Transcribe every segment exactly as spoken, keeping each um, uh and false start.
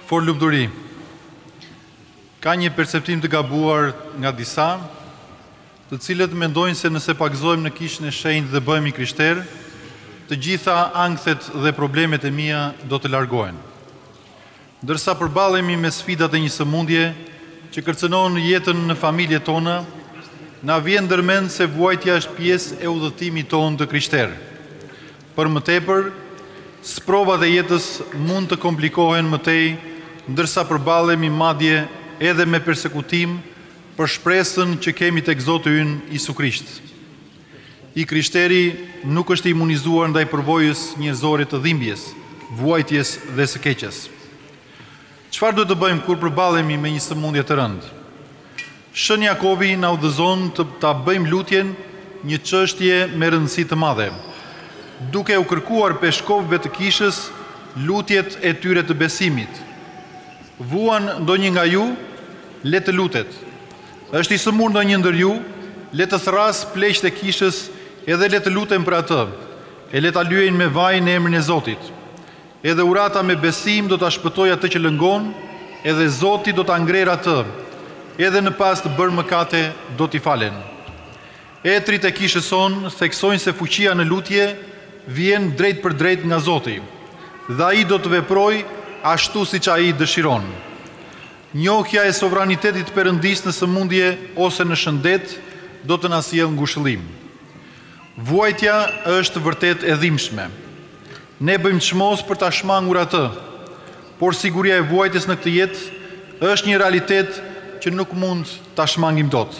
For lumturi. Ka një perceptim të gabuar nga disa, të cilët mendojnë se nëse pakzojmë në kishën e shenjtë dhe bëhemi krishterë, të gjitha ankthet dhe problemet e mia do të largohen. Ndërsa përballemi me sfidat e një sëmundje që kërcënon jetën në familjet tona, na vjen ndërmend se vuajtja është pjesë e udhëtimit tonë të krishterë. Për më tepër, sprovat e jetës mund të komplikohen më tej, ndërsa përballemi madje edhe me persekutim për shpresën që kemi tek Zoti ynë Isu Krisht. I krishteri nuk është imunizuar ndaj përvojës njerëzore të dhimbjes, vuajtjes dhe së keqes. Çfarë duhet të bëjmë kur përballemi me një sëmundje të rëndë? Shën Jakovi na udhëzon të ta bëjmë lutjen një çështje me rëndësi të madhe, duke u kërkuar peshkovëve të kishës lutjet e tyre të besimit. Vuan ndonjë nga ju, le të lutet. Është i sëmur ndonjë ndër ju, le të thras pleqët e kishës edhe le të lutem për atë, e le ta lyejnë me vaj në emrin e Zotit. Edhe urata me besim do ta shpëtojë atë që lëngon, edhe Zoti do ta ngrer atë, edhe në pas të bërë mëkate do t'i falen. Etrit e kishës son theksojnë se fuqia në lutje vjen drejt për drejt nga Zoti, dhe ai do të veprojë ashtu siç ai dëshiron. Njohja e sovranitetit Perëndis në sëmundje ose në shëndet do të na sjellë ngushëllim. Vuajtja është vërtet e dhimbshme. Ne bëjmë çmos për ta shmangur atë, por siguria e vuajtjes në këtë jetë është një realitet që nuk mund ta shmangim dot.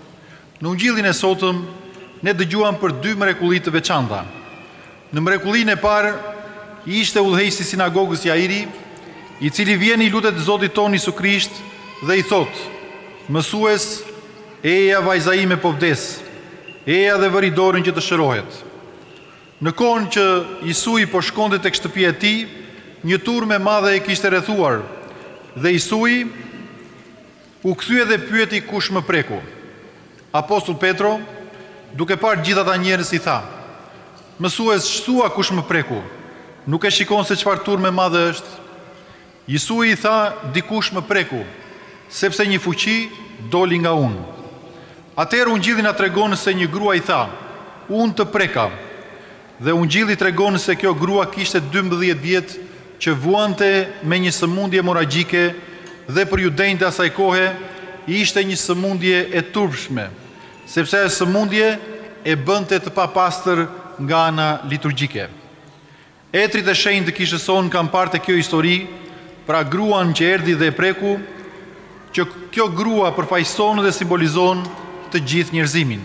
Në ungjillin e sotëm ne dëgjuam për dy mrekulli të veçanta. Në mrekullinë e parë ishte udhëheqësi i sinagogës Jairi, i cili vjen i lutet Zotit tonë Isu Krisht dhe i thot: "Mësues, eja vajza ime po vdes, eja dhe vëri dorën që të shërohet." Në kohën që Isui po shkonte tek shtëpia e tij, një turmë e madhe e kishte rrethuar, dhe Isui u kthye dhe pyeti kush më preku. Apostull Petro, duke parë gjithë ata njerëz, i tha: "Mësues, shtua kush më preku? Nuk e shikon se çfarë turmë e madhe është?" Isui i tha: "Dikush më preku, sepse një fuqi doli nga unë." Atëherë ungjilli na tregon se një grua i tha: "Unë të preka." Dhe ungjilli tregon se kjo grua kishte dymbëdhjetë vjet që vuante me një sëmundje moragjike dhe për judenjtë asaj kohe ishte një sëmundje e turpshme, sepse ajo sëmundje e bënte të papastër nga ana liturgjike. Etrit e shenjtë të kishës son kanë parë te kjo histori, pra gruan që erdhi dhe e preku, që kjo grua përfaqëson dhe simbolizon të gjithë njerëzimin.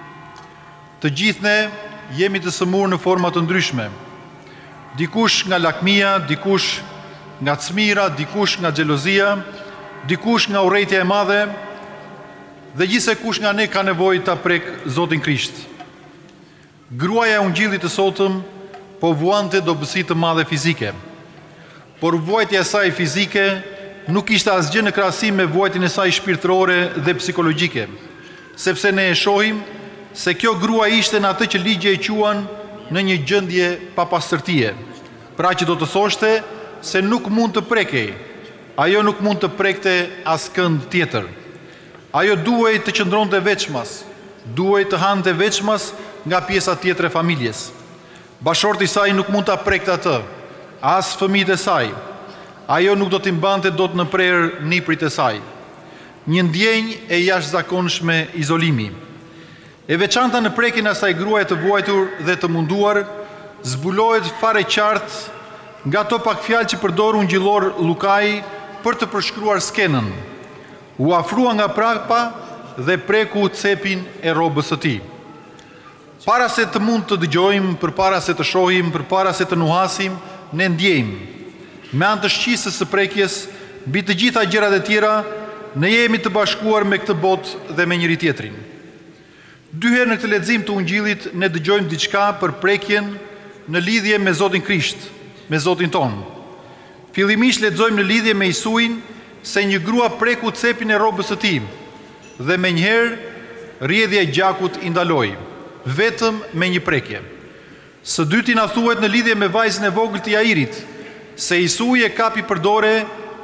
Të gjithë ne jemi të sëmurë në forma të ndryshme. Dikush nga lakmia, dikush nga çmira, dikush nga xhelozia, dikush nga urrejtja e madhe, dhe gjithsekush nga ne ka nevojë ta prek Zotin Krisht. Gruaja e ungjillit të sotëm po vuante dobësi të madhe fizike, por vuajtja e saj fizike nuk ishte asgjë në krahasim me vuajtjen e saj shpirtërore dhe psikologjike, sepse ne e shohim se kjo grua ishte në atë që ligji e quan në një gjendje papastërtie, pra që do të thoshte se nuk mund të prekej, ajo nuk mund të prekte askënd tjetër. Ajo duhej të qëndronte veçmas, duhej të hante veçmas nga pjesa tjetër e familjes. Bashorti i saj nuk mund ta prekte atë, as fëmijët e saj. Ajo nuk do t'i mbante dot në prerë niprit e saj. Një ndjenjë e jashtëzakonshme izolimi. E veçanta në prekjen e asaj gruaje të vuajtur dhe të munduar, zbulohet fare qartë nga ato pak fjalë që përdor ungjillor Lukai për të përshkruar skenën. U afrua nga prapa dhe preku cepin e rrobës së tij. Para se të mund të dëgjojmë, përpara se të shohim, përpara se të nuhasim, ne ndjejmë. Me anë të shqisës së prekjes, mbi të gjitha gjërat e tjera, ne jemi të bashkuar me këtë botë dhe me njëri tjetrin. Dy herë në këtë lexim të ungjillit ne dëgjojmë diçka për prekjen në lidhje me Zotin Krisht, me Zotin ton. Fillimisht lexojmë në lidhje me Isuin se një grua preku cepin e rrobës së tij, dhe menjëherë rrjedhja e gjakut i ndaloi, vetëm me një prekje. Së dyti na thuhet në lidhje me vajzën e vogël të Jairit, se Isui e kapi për dore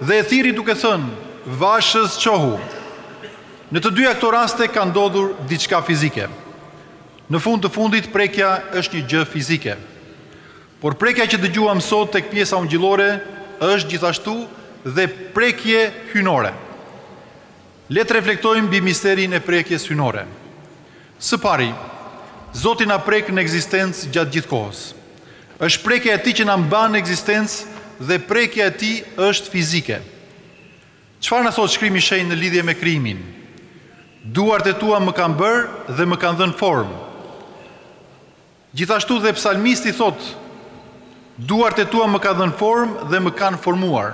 dhe e thiri duke thënë, vashës qohu. Në të dyja këto raste ka ndodhur diçka fizike. Në fund të fundit, prekja është një gjë fizike. Por prekja që dëgjuam sot tek pjesa ungjillore është gjithashtu dhe prekje hynore. Le të reflektojmë mbi misterin e prekjes hynore. Së pari, Zoti na prek në ekzistencë gjatë gjithë kohës. Është prekja e tij që na mban në ekzistencë dhe prekja e tij është fizike. Çfarë na thot Shkrimi i Shenjtë në lidhje me krijimin? Duart e tua më kanë bërë dhe më kanë dhënë formë. Gjithashtu dhe psalmisti thot, duart e tua më kanë dhënë formë dhe më kanë formuar.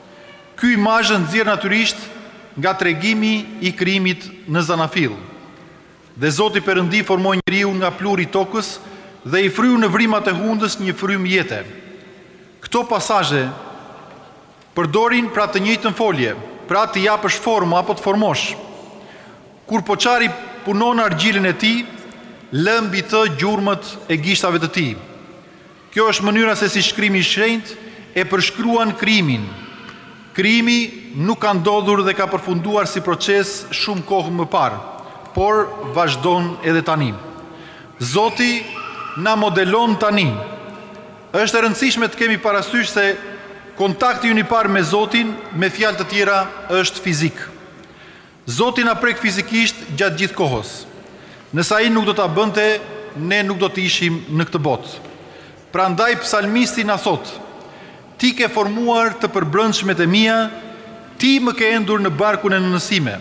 Ky imazh nxjerr natyrisht nga tregimi i krijimit në Zanafill. Dhe Zoti Perëndi formoi njeriu nga pluri i tokës dhe i fryu në vrimat e hundës një frym jete. Këto pasazhe përdorin pra të njëjtën folje, pra të japësh formë apo të formosh. Kur poçari punon argjilën e tij, lë mbi të gjurmët e gishtave të tij. Kjo është mënyra se si Shkrimi i Shenjtë e përshkruan krijimin. Krijimi nuk ka ndodhur dhe ka përfunduar si proces shumë kohë më parë, por vazhdon edhe tani. Zoti na modelon tani. Është e rëndësishme të kemi parasysh se kontakti ynë i parë me Zotin, me fjalë të tjera, është fizik. Zoti na prek fizikisht gjatë gjithë kohës. Nëse ai nuk do ta bënte, ne nuk do të ishim në këtë botë. Prandaj psalmisti na thot: Ti ke formuar të përbrendshmet e mia, ti më ke endur në barkun e nënësime.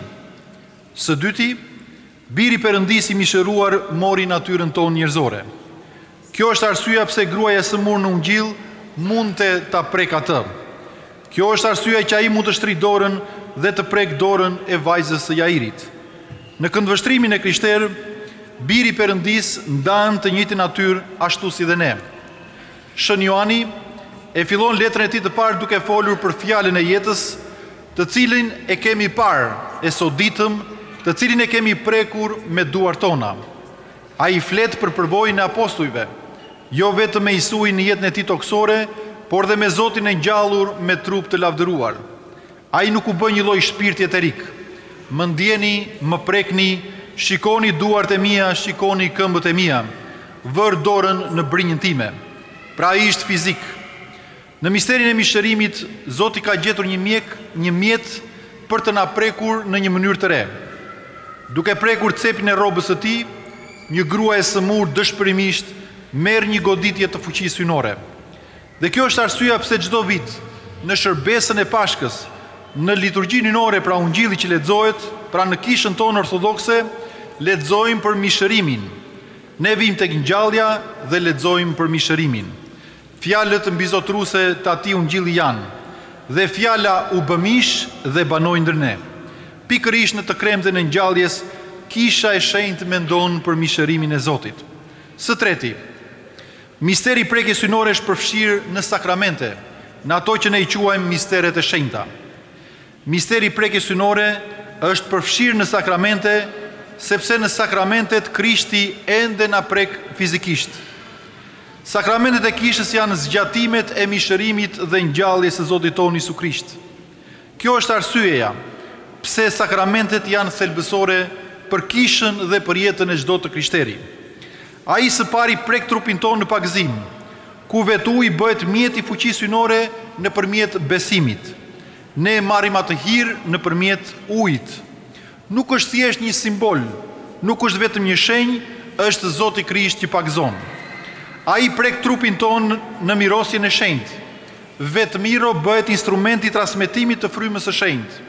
Së dyti, biri Perëndis i mishëruar mori natyrën tonë njerëzore. Kjo është arsyeja pse gruaja e sëmurë në Ungjill mund të ta prek atë. Kjo është arsyeja që ai mund të shtrijë dorën dhe të prek dorën e vajzës së Jairit. Në këndvështrimin e krishterë, biri Perëndis ndan të njëjtin natyrë ashtu si dhe ne. Shën Joani e fillon letrën e tij të parë duke folur për fjalën e jetës, të cilin e kemi parë, e soditëm, të cilin e kemi prekur me duart tona. Ai flet për përvojën e apostujve, jo vetëm me Isuin në jetën e tij toksore, por dhe me Zotin e ngjallur me trup të lavdëruar. Ai nuk u bë një lloj shpirti eterik. Më ndjeni, më prekni, shikoni duart e mia, shikoni këmbët e mia. Vër dorën në brinjën time. Pra ai është fizik. Në misterin e mishërimit, Zoti ka gjetur një mjek, një mjet për të na prekur në një mënyrë të re. Duke prekur cepin e rrobës së tij, një grua e sëmurë dëshpërimisht merr një goditje të fuqisë hynore. Dhe kjo është arsyeja pse çdo vit në shërbesën e Pashkës, në liturgjinë hynore, pra ungjilli që lexohet, pra në kishën tonë ortodokse, lexojmë për mishërimin. Ne vijmë tek ngjallja dhe lexojmë për mishërimin. Fjalët mbizotruese të atij ungjilli janë: dhe fjala u bë mish dhe banoi ndër ne. Pikërisht në të kremtën e ngjalljes, kisha e shenjtë mendon për mishërimin e Zotit. Së treti, misteri i prekjes hynore është përfshirë në sakramente, në ato që ne i quajmë misteret e shenjta. Misteri i prekjes hynore është përfshirë në sakramente, sepse në sakramentet Krishti ende na prek fizikisht. Sakramentet e kishës janë zgjatimet e mishërimit dhe ngjalljes së Zotit tonë Isu Krisht. Kjo është arsyeja pse sakramentet janë thelbësore për kishën dhe për jetën e çdo të krishteri. Ai së pari prek trupin tonë në pagëzim, ku vetu i bëhet mjet i fuqisë hynore nëpërmjet besimit. Ne marrim atë hir nëpërmjet ujit. Nuk është thjesht një simbol, nuk është vetëm një shenjë, është Zoti Krisht që pagëzon. Ai prek trupin tonë në mirosjen e shenjtë. Vetë miro bëhet instrumenti i transmetimit të frymës së shenjtë.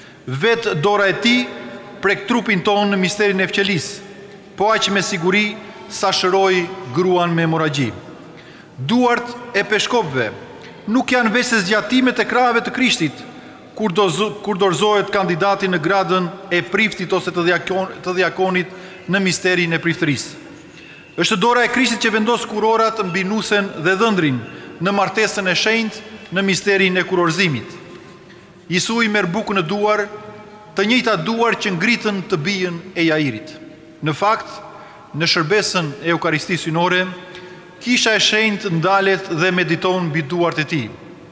Vetë dora e tij prek trupin tonë në misterin e fqelisë, po aq me siguri sa shëroi gruan me hemoragji. Duart e peshkopëve nuk janë veç se zgjatimet e krahave të Krishtit, kur, dozu, kur dorëzohet kandidati në gradën e priftit ose të, diakon, të diakonit në misterin e priftërisë. Është dora e Krishtit që vendos kurorat mbi nusen dhe dhëndrin në martesën e shenjtë në misterin e kurorzimit. Isu i merr bukën në duar, të njëjta duar që ngritën të bijën e Jairit. Në fakt, në shërbesën e Eukaristisë hynore, kisha e shenjtë ndalet dhe mediton mbi duart e tij.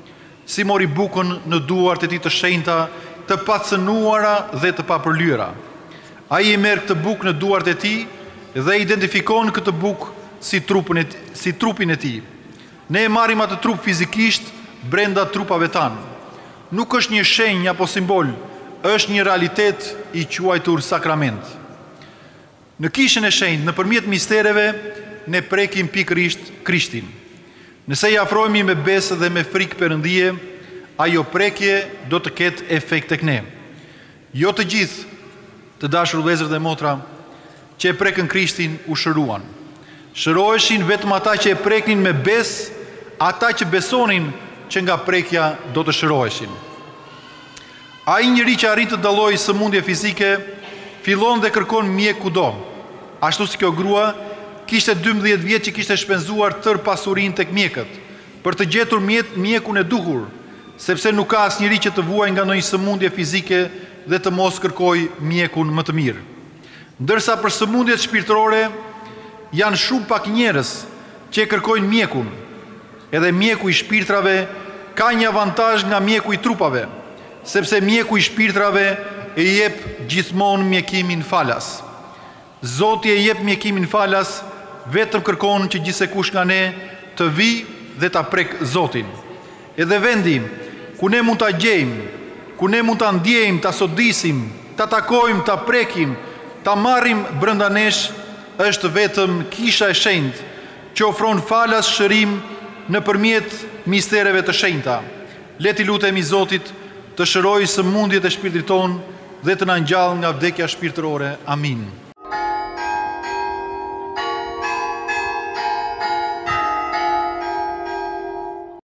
si mori bukën në duart e tij të shenjta, të pacënuara dhe të papërlyera. Ai i merr këtë bukë në duart e tij dhe identifikon këtë bukë si trupin e si trupin e tij. Ne e marrim atë trup fizikisht brenda trupave tanë. Nuk është një shenjë apo simbol, është një realitet i quajtur sakrament. Në kishën e shenjtë, nëpërmjet mistereve, ne prekim pikërisht Krishtin. Nëse i afrohemi me besë dhe me frikë Perëndije, ajo prekje do të ketë efekt tek ne. Jo të gjithë, të dashur vëllezër dhe motra, që e prekën Krishtin u shëruan. Shëroheshin vetëm ata që e preknin me besë, ata që besonin që nga prekja do të shëroheshin. Ai njeri që arrit të dallojë sëmundje fizike, fillon dhe kërkon mjek kudo. Ashtu si kjo grua kishte dymbëdhjetë vjet që kishte shpenzuar tër pasurinë tek mjekët për të gjetur mjet, mjekun e duhur, sepse nuk ka asnjëri që të vuajë nga ndonjë sëmundje fizike dhe të mos kërkojë mjekun më të mirë. Ndërsa për sëmundjet shpirtërore janë shumë pak njerëz që e kërkojnë mjekun. Edhe mjeku i shpirtrave ka një avantazh nga mjeku i trupave, sepse mjeku i shpirtrave e jep gjithmonë mjekimin falas. Zoti e jep mjekimin falas, vetëm kërkon që gjithsekush nga ne të vi dhe ta prek Zotin. Edhe vendi ku ne mund ta gjejmë, ku ne mund ta ndjejmë, ta sodisim, ta takojmë, ta prekim, ta marrim brenda nesh, është vetëm kisha e shenjtë që ofron falas, shërim nëpërmjet mistereve të shenjta. Le t'i lutemi Zotit të shërojë sëmundjet e shpirtit tonë dhe të na ngjallë nga vdekja shpirtërore. Amin.